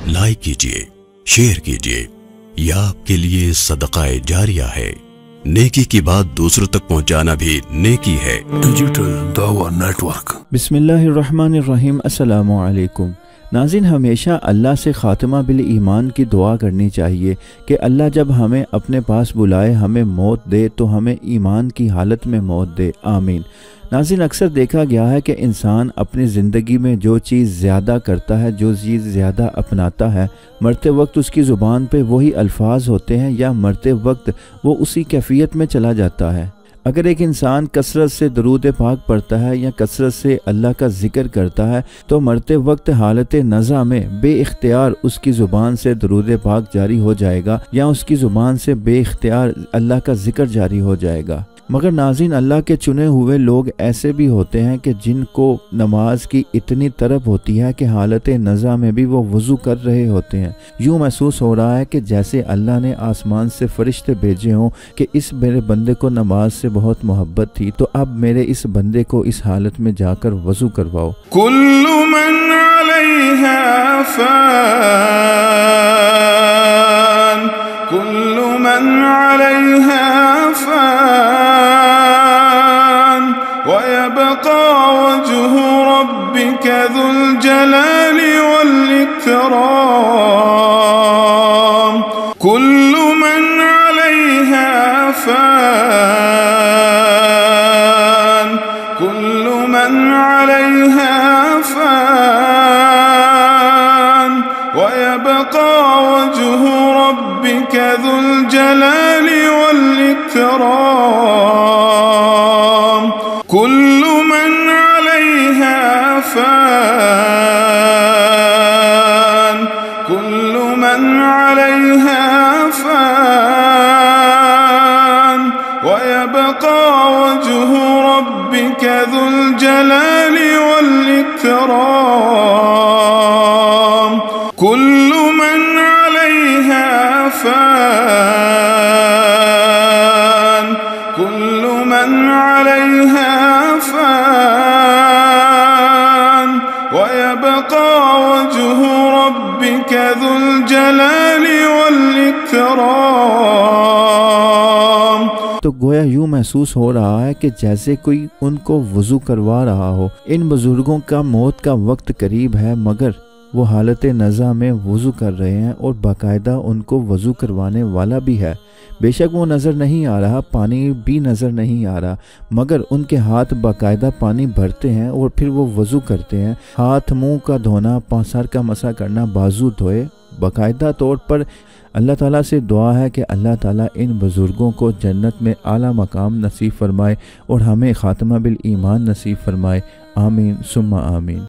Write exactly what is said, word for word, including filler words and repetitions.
Like कीजिए, share कीजिए, यह आपके लिए सदक़ाए जारिया है। नेकी की बात दूसरों तक पहुंचाना भी नेकी है। डिजिटल दावा नेटवर्क। बिस्मिल्लाहिर्रहमानिर्रहीम। अस्सलामु अलैकुम। नाज़रीन, हमेशा अल्लाह से ख़ातिमा बिल ईमान की दुआ करनी चाहिए कि अल्लाह जब हमें अपने पास बुलाए, हमें मौत दे तो हमें ईमान की हालत में मौत दे। आमीन। नाज़रीन, अक्सर देखा गया है कि इंसान अपनी ज़िंदगी में जो चीज़ ज़्यादा करता है, जो चीज़ ज़्यादा अपनाता है, मरते वक्त उसकी ज़ुबान पे वही अल्फाज होते हैं या मरते वक्त वो उसी कैफियत में चला जाता है। अगर एक इंसान कसरत से दरूद पाक पढ़ता है या कसरत से अल्लाह का जिक्र करता है तो मरते वक्त हालत नज़ा में बेइख्तियार उसकी ज़ुबान से दरूद पाक जारी हो जाएगा या उसकी ज़ुबान से बेइख्तियार अल्लाह का जिक्र जारी हो जाएगा। मगर नाज़रीन, अल्लाह के चुने हुए लोग ऐसे भी होते हैं कि जिनको नमाज की इतनी तरफ होती है कि हालत नज़ा में भी वो वज़ू कर रहे होते हैं। यूँ महसूस हो रहा है कि जैसे अल्लाह ने आसमान से फरिश्ते भेजे हों कि इस मेरे बंदे को नमाज से बहुत मोहब्बत थी, तो अब मेरे इस बंदे को इस हालत में जाकर वज़ू करवाओ। कुल्लु मन अलैहा फ़ान, कुल्लु मन अलैहा फ़ान, वयबक़ा वज्हु रब्बिका ज़ुल जलालि वल इकराम। कुल्लु मन अलैहा फ़ान, कुल्लु मन अलैहा फ़ान, वयबक़ा वज्हु रब्बिका ज़ुल जलालि वल इकराम। कुल्लु मन अलैहा फ़ान, कुल्लु मन अलैहा फ़ान, वयबक़ा वज्हु रब्बिका ज़ुल जलालि वल इकराम। कुल्लु मन अलैहा फ़ान, कुल्लु मन अलैहा फ़ान, वयबक़ा वज्हु रब्बिका ज़ुल जलालि वल इकराम। तो गोया यूँ महसूस हो रहा है कि जैसे कोई उनको वज़ू करवा रहा हो। इन बुज़ुर्गों का मौत का वक्त करीब है मगर वो हालत नज़ा में वज़ू कर रहे हैं और बाकायदा उनको वज़ू करवाने वाला भी है। बेशक वो नज़र नहीं आ रहा, पानी भी नज़र नहीं आ रहा, मगर उनके हाथ बाकायदा पानी भरते हैं और फिर वो वज़ू करते हैं। हाथ मुंह का धोना, सर का मसा करना, बाजू धोए, बाकायदा तौर पर अल्लाह ताला से दुआ है कि अल्लाह ताला इन बुज़ुर्गों को जन्नत में आला मकाम नसीब फरमाए और हमें ख़ातिमा बिल ईमान नसीब फरमाए। आमीन सुम्मा आमीन।